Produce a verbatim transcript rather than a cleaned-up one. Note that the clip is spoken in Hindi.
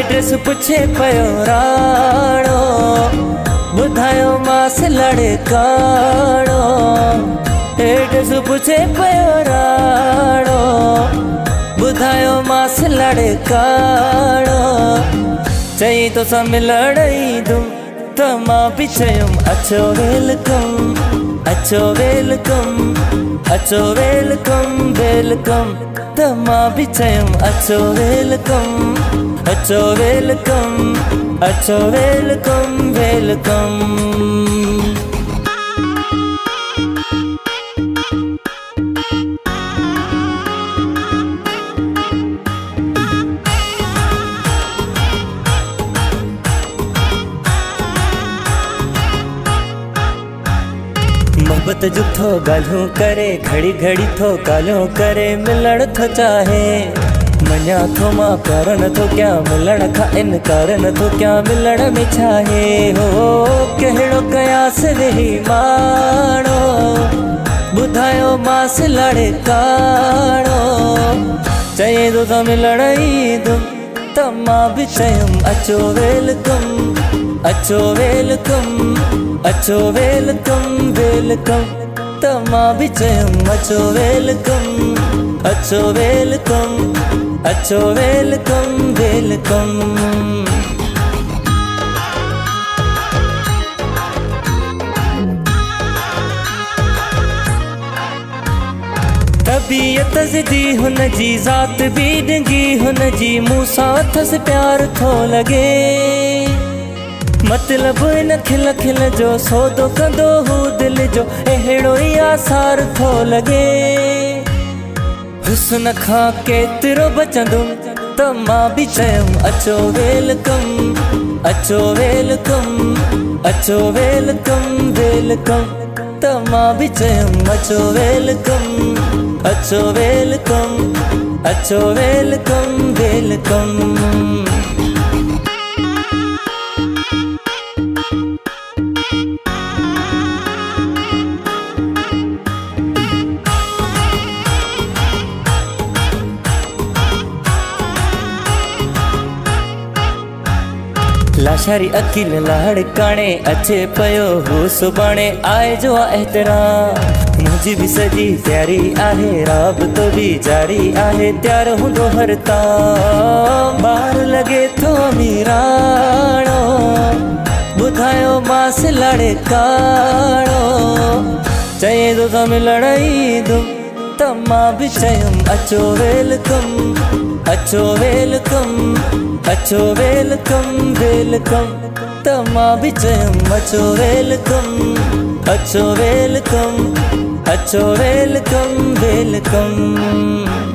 एड्रेस पुछे पयो राणो, ॿुधायो मास लड़काणो। एड्रेस पुछे पयो राणो, ॿुधायो मास लड़काणो। चई तोसां मिलण ईंदुमि त मां बि चयुमि अचो वेलकम, अचो वेलकम, अचो वेलकम वेलकम। त मां बि चयुमि अचो वेलकम, अचो वेलकम, अचो वेलकम वेलकम। मोहब्बत जो थो ॻाल्हियूं करे, घड़ी घड़ी थो ॻाल्हियूं करे, मिलण थो चाहे मञा थो मां प्यार नथो कयां, मिलण खां इनकार नथो कयां, मिलण में छाहे हो कहिड़ो कयास वेही माणो। ॿुधायो मास लड़काणो, चई तोसां मिलण ईंदुमि त मां बि चयुमि अचो वेलकम, अचो वेलकम, अचो वेलकम वेलकम। त मां बि चयुमि अचो वेलकम, अचो वेलकम, अचो वेलकम वेलकम। तबीयत ज़िदी हुन जी, ज़ात बि ढंगी हुन जी, मूंसां अथसि प्यार थो लॻे। मतलब इन खिल खिल जो सौदो कंदो हू दिल जो, अहिड़ो ई आसार थो लॻे। हुस्न खां केतिरो बचंदुमि त मां बि चयुमि अचो वेलकम, अचो वेलकम, अचो वेलकम वेलकम। त मां बि चयुमि अचो वेलकम, अचो वेलकम, अचो वेलकम वेलकम। लाशारी अकील लाड़काणे, अचे पयो हू सुभाणे, आए जो एहतराम। मुंहिंजी बि सॼी तयारी आहे, राबतो बि जारी आहे, तयार हूंदो हर ताम। ॿार लॻे थो अमीराणो, ॿुधायो मास लड़काणो। चई तोसां मिलण ईंदुमि त मां बि चयुमि अचो वेलकम, अचो वेलकम, अचो वेलकम वेलकम। त मां बि चयुमि अचो वेलकम, अचो वेलकम, अचो वेलकम वेलकम।